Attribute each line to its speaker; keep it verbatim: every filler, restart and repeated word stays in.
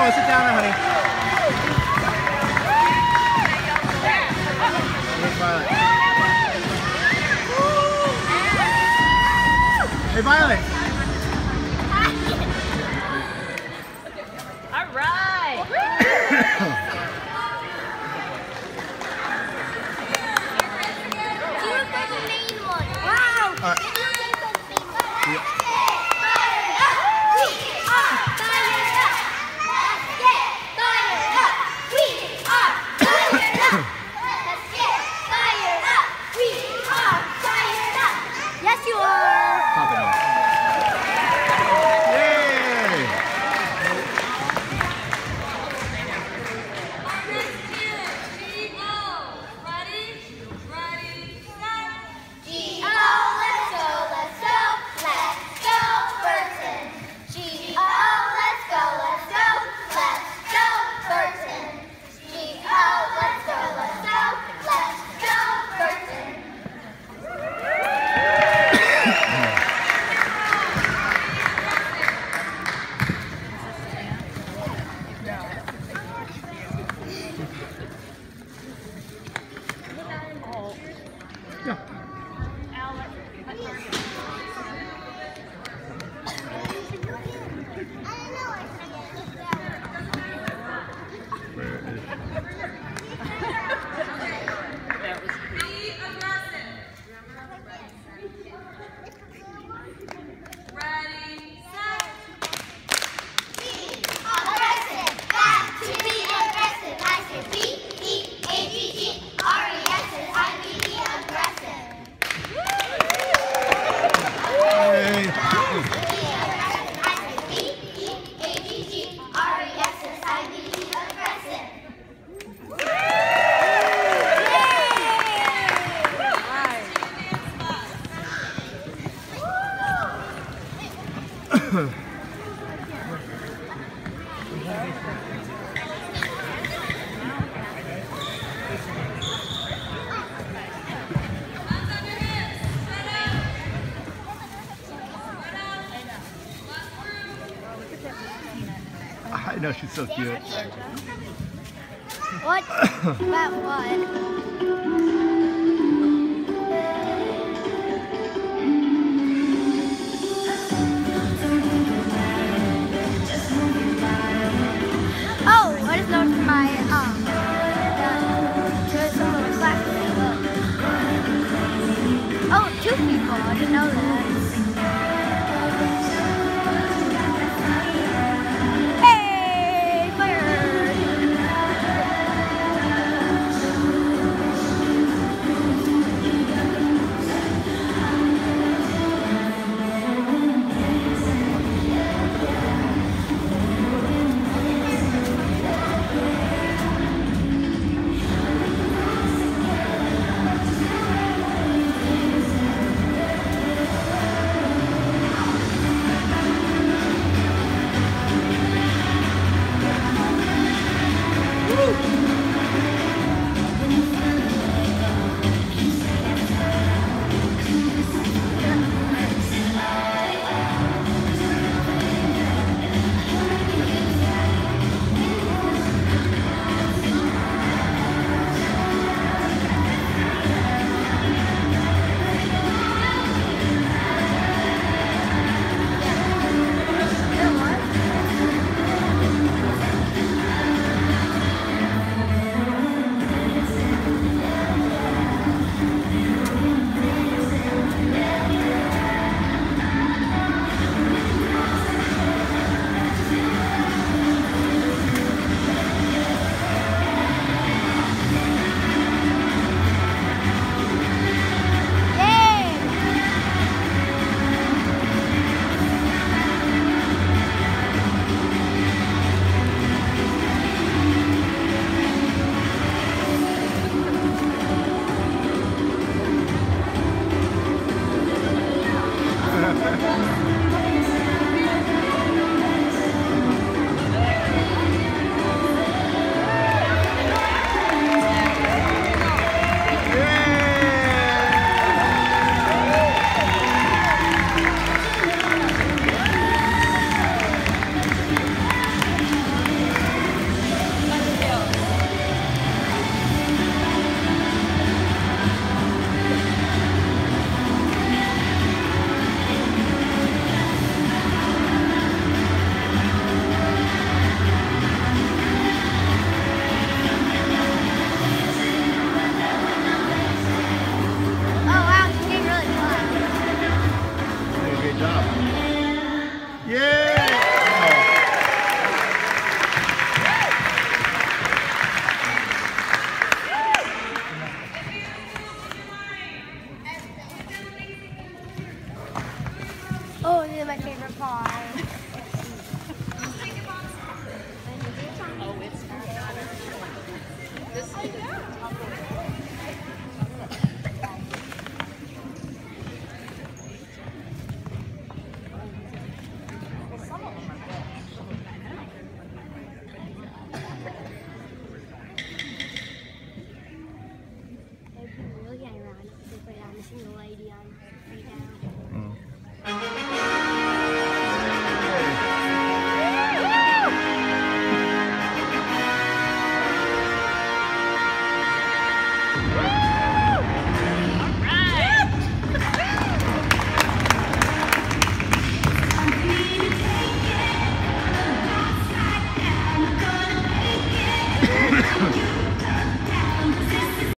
Speaker 1: Violet, sit down now, honey. Here's Violet. Hey, Violet.
Speaker 2: All right.
Speaker 1: All right.
Speaker 3: Yes, you are.
Speaker 1: Pop it off. Yay!
Speaker 3: G O, let's go, let's go, let's go, Burton. G O, let's go, let's go, let's go, Burton. G O, let's go, let's go, let's go, Burton.
Speaker 1: Yeah. I know, she's so cute.
Speaker 3: What? About what? Oh, I just noticed my um. There's some little glasses. Oh, two people. I didn't know that. Hey, fire!
Speaker 2: down.